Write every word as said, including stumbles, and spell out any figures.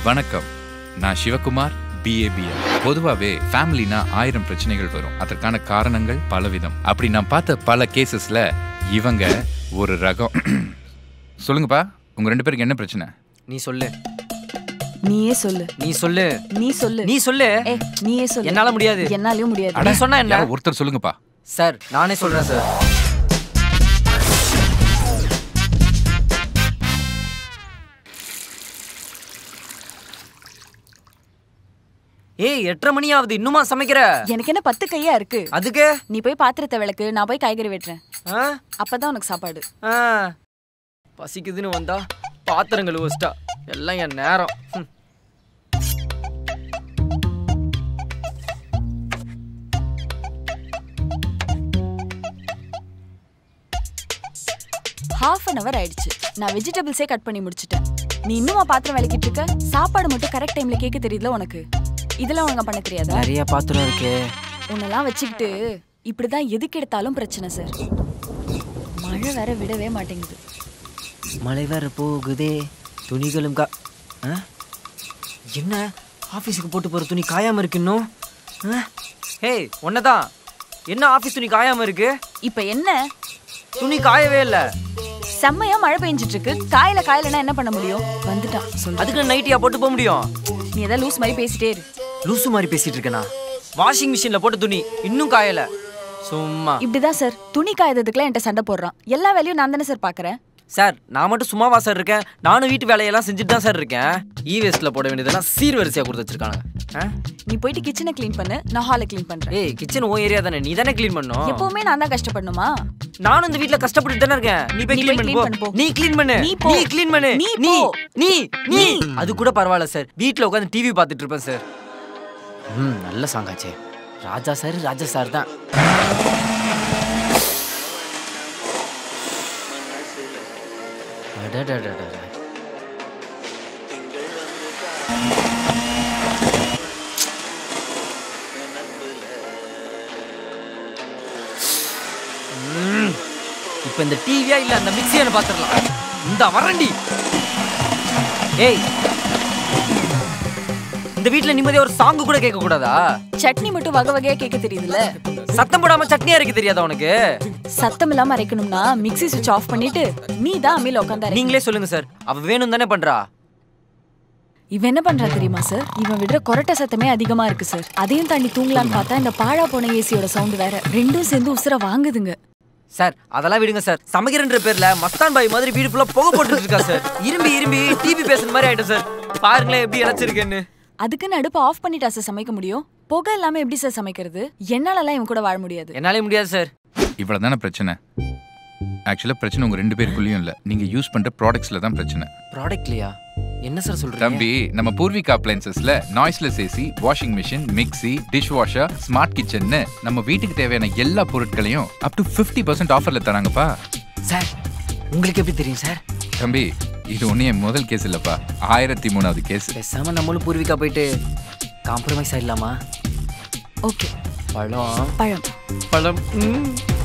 வணக்கம், நான் Sivakumar, B A B L. பொதுவாகவே ஃபேமிலினா ஆயிரம் பிரச்சனைகள் வரும். அதற்கான காரணங்கள் பலவிதம். அப்படி நான் பார்த்த பல கேசஸ்ல இவங்க ஒரு ரகம். சொல்லுங்கப்பா, உங்க ரெண்டு பேருக்கு என்ன பிரச்சனை? நீ சொல்லு. நீயே சொல்லு. நீ சொல்லு. நீ சொல்லு. நீ சொல்லு. ஏய், நீயே சொல்லு. என்னால முடியாது. என்னாலயும் முடியாது. நீ சொன்னா என்ன? ஒருத்தர் சொல்லுங்கப்பா. சார், நானே சொல்றேன் சார். ஏய், எட்டரை மணி ஆகுது, இன்னுமா சமைக்கிற? எனக்கு என்ன பத்து கையா இருக்கு? அதுக்கு நீ போய் பாத்திரத்தை விளக்கு, நான் போய் காய்கறி வெட்டுறேன். அப்பதான் உனக்கு சாப்பாடு. பசிக்குதுன்னு வந்தா பாத்திரங்கள் வச்சிட்டா எல்லாம் என் நேரம். ஹாஃப் அன் அவர் ஆயிடுச்சு. நான் வெஜிடபிள்ஸே கட் பண்ணி முடிச்சிட்டேன். நீ இன்னுமா பாத்திரம் விளக்கிட்டு இருக்க? சாப்பாடு மட்டும் கரெக்ட் டைம்ல கேட்க தெரியுதுல உனக்கு. இதெல்லாம் உனக்கு பண்ண தெரியாதா? நிறைய பாத்திரம் இருக்கு. உன்னெல்லாம் வச்சுக்கிட்டு இப்படிதான் எதுக்கு எடுத்தாலும் பிரச்சனை சார். மழை வேற விடவே மாட்டேங்குது. மழை வேற போகுதே, துணிகளும் கா என்ன ஆஃபீஸுக்கு போட்டு போகிற துணி காயாமல் இருக்கு இன்னும்? ஹேய், ஒன்னதான் என்ன ஆஃபீஸ் துணி காயாமல் இருக்கு? இப்போ என்ன? துணி காயவே இல்லை. செம்மையா மழை பெஞ்சிட்டு இருக்கு. காயில காயிலனா என்ன பண்ண முடியும்? வந்துட்டான் சொல்லு. அதுக்கு நைட்டியா போட்டு போக முடியும்? நீ ஏதாவது லூஸ் மாதிரி பேசிட்டே இரு. லூசு மாதிரி பேசிட்டு இருக்கேனா? வாஷிங் மிஷினில் போட்ட துணி இன்னும் காயலை. சும்மா இப்படிதான் சார் துணி காயறதுக்குலாம் என்கிட்ட சண்டை போடுறான். எல்லா வேலையும் நான் தானே சார் பார்க்குறேன். சார், நான் மட்டும் சும்மாவா சார் இருக்கேன்? நானும் வீட்டு வேலையெல்லாம் செஞ்சுட்டு தான் சார் இருக்கேன். இ வேஸ்ட்ல போட வேண்டியதெல்லாம் சீர்வரிசையாக கொடுத்து வச்சிருக்காங்க. நீ போயிட்டு கிச்சனை க்ளீன் பண்ணு, நான் ஹாலை க்ளீன் பண்றேன். ஏய், கிச்சன் ஓ ஏரியா தானே, நீ தானே க்ளீன் பண்ணணும். எப்பவுமே நான் தான் கஷ்டப்படணுமா? நானும் இந்த வீட்ல கஷ்டப்பட்டு தானே இருக்கேன். நீ போய் க்ளீன் பண்ணு போ. நீ க்ளீன் பண்ணு. நீ க்ளீன் பண்ணு. நீ நீ நீ அது கூட பரவாயில்ல சார். வீட்ல உட்கார்ந்து டிவி பார்த்துட்டு இருப்பேன் சார். ம், நல்ல சாங் ஆச்சே. ராஜா சார் ராஜா சார் தான். இப்ப இந்த டிவியா இல்ல அந்த மிக்ஸியை பாத்துடலாம். இந்த வரண்டி. ஏய், இந்த வீட்ல நிம்மதியா ஒரு சாங் கூட கேட்க கூடாதா? சட்னி மட்டும் வகை வகையா கேட்க தெரியுதுல்ல. சத்தம் போடாம சட்னியா இருக்கு தெரியாதா உனக்கு? சத்தம் இல்லாம அரைக்கணும்னா மிக்ஸி சுவிட்ச் ஆஃப் பண்ணிட்டு நீ தான் அம்மில உட்கார்ந்து. நீங்களே சொல்லுங்க சார், அவ வேணும் தானே பண்றா. இவன் என்ன பண்றா தெரியுமா சார்? இவன் விடுற கொரட்டை சத்தமே அதிகமா இருக்கு சார். அதையும் தாண்டி தூங்கலான்னு பார்த்தா இந்த பாழா போன ஏசியோட சவுண்ட் வேற. ரெண்டும் சேர்ந்து உசுர வாங்குதுங்க சார். அதெல்லாம் விடுங்க சார். சமைக்கிறன்ற பேர்ல மஸ்தான் பாய் மாதிரி வீடு ஃபுல்லா புகை போட்டுட்டு இருக்கா சார். இரும்பி இரும்பி டிவி பேசுற மாதிரி ஆயிடும் சார். பாருங்களேன் எப்படி இழைச்சிருக்கேன்னு. அதுக்குன்னு அடுப்பு ஆஃப் பண்ணிட்டா சார் சமைக்க முடியும்? புகை இல்லாம எப்படி சார் சமைக்கிறது? என்னாலலாம் இவன் கூட வாழ முடியாது. என்னாலே முடியாது சார். இவ்வளவுதான பிரச்சனை? ஆக்சுவலா பிரச்சனை உங்க ரெண்டு பேருக்குள்ளயும் இல்ல, நீங்க யூஸ் பண்ற ப்ராடக்ட்ஸ்ல தான் பிரச்சனை. ப்ராடக்ட்லயா? என்ன சார் சொல்றீங்க? தம்பி, நம்ம பூர்விகா அப்ளையன்சஸ்ல noiseless AC, washing machine, mixie, dish washer, smart கிச்சன்னு நம்ம வீட்டுக்கு தேவையான எல்லா பொருட்களையும் அப் டு ஃபிஃப்டி பர்சன்ட் ஆஃபர்ல தராங்கப்பா. சார், உங்களுக்கு எப்படி தெரியும் சார்? தம்பி, இது ஒன்னும் என் முதல் கேஸ் இல்லப்பா, ஆயிரத்தி மூணாவது கேஸ். பேசாம நம்மளும் பூர்விகா போயிட்டு காம்ப்ரமைஸ் ஆயிடலாமா? ஓகே. பழம் பழம் பழம்